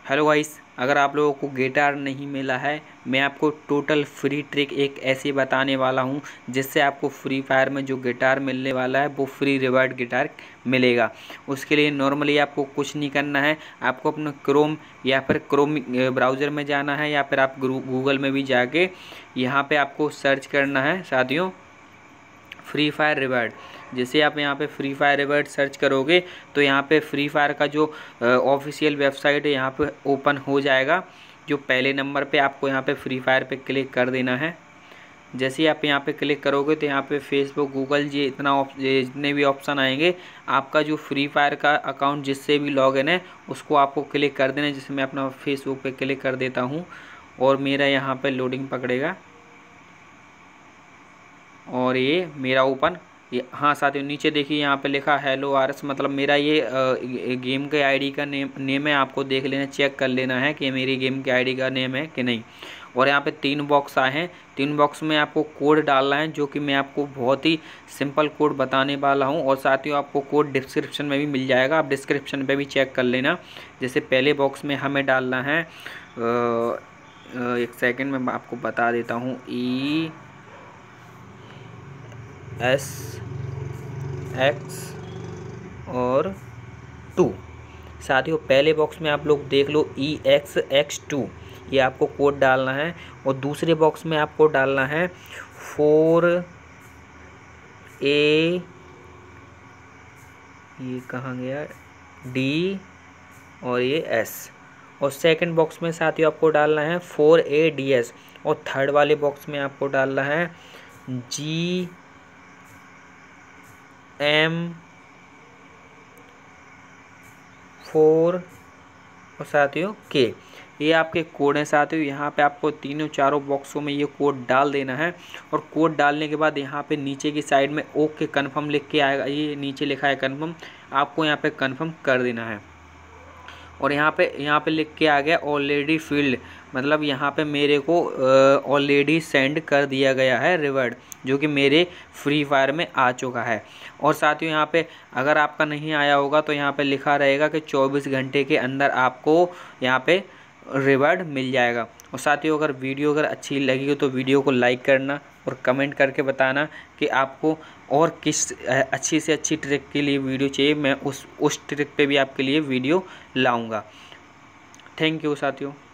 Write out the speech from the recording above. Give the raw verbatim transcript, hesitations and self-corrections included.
Hello guys, अगर आप लोगों को गिटार नहीं मिला है, मैं आपको टोटल फ्री ट्रिक एक ऐसी बताने वाला हूं जिससे आपको फ्री फायर में जो गिटार मिलने वाला है वो फ्री रिवार्ड गिटार मिलेगा। उसके लिए नॉर्मली आपको कुछ नहीं करना है। आपको अपना क्रोम या फिर क्रोम ब्राउज़र में जाना है या फिर आप गूगल में भी जाके यहाँ पे आपको सर्च करना है साथियों, फ्री फायर रिवार्ड। जैसे आप यहाँ पे फ्री फायर रिवार्ड सर्च करोगे तो यहाँ पे फ्री फायर का जो ऑफिशियल वेबसाइट है यहाँ पे ओपन हो जाएगा। जो पहले नंबर पे आपको यहाँ पे फ्री फायर पे क्लिक कर देना है। जैसे ही आप यहाँ पे क्लिक करोगे तो यहाँ पे फेसबुक, गूगल, ये इतना ये जितने भी ऑप्शन आएंगे, आपका जो फ्री फायर का अकाउंट जिससे भी लॉगिन है उसको आपको क्लिक कर देना है। जैसे मैं अपना फेसबुक पे क्लिक कर देता हूँ और मेरा यहाँ पे लोडिंग पकड़ेगा और ये मेरा ओपन, ये हाँ साथियों नीचे देखिए यहाँ पे लिखा हेलो आरएस, मतलब मेरा ये आ, गेम के आईडी का नेम नेम है। आपको देख लेना, चेक कर लेना है कि मेरी गेम के आईडी का नेम है कि नहीं। और यहाँ पे तीन बॉक्स आए हैं, तीन बॉक्स में आपको कोड डालना है, जो कि मैं आपको बहुत ही सिंपल कोड बताने वाला हूँ। और साथियों आपको कोड डिस्क्रिप्शन में भी मिल जाएगा, आप डिस्क्रिप्शन पर भी चेक कर लेना। जैसे पहले बॉक्स में हमें डालना है, एक सेकेंड में आपको बता देता हूँ, ई एस एक्स और टू। साथियों पहले बॉक्स में आप लोग देख लो ई एक्स एक्स टू, ये आपको कोड डालना है। और दूसरे बॉक्स में आपको डालना है फोर ए, ये कहाँ गया, डी और ये एस। और सेकंड बॉक्स में साथियों आपको डालना है फोर ए डी एस। और थर्ड वाले बॉक्स में आपको डालना है जी एम फोर और साथियों के। ये आपके कोड हैं साथियों। यहाँ पे आपको तीनों चारों बॉक्सों में ये कोड डाल देना है। और कोड डालने के बाद यहाँ पे नीचे की साइड में ओके कन्फर्म लिख के आएगा, ये नीचे लिखा है कन्फर्म, आपको यहाँ पे कन्फर्म कर देना है। और यहाँ पे यहाँ पे लिख के आ गया ऑलरेडी फील्ड, मतलब यहाँ पे मेरे को ऑलरेडी सेंड कर दिया गया है रिवार्ड, जो कि मेरे फ्री फायर में आ चुका है। और साथियों यहाँ पे अगर आपका नहीं आया होगा तो यहाँ पे लिखा रहेगा कि चौबीस घंटे के अंदर आपको यहाँ पे रिवार्ड मिल जाएगा। और साथियों अगर वीडियो अगर अच्छी लगी हो तो वीडियो को लाइक करना और कमेंट करके बताना कि आपको और किस अच्छी से अच्छी ट्रिक के लिए वीडियो चाहिए। मैं उस उस ट्रिक पे भी आपके लिए वीडियो लाऊंगा। थैंक यू साथियों।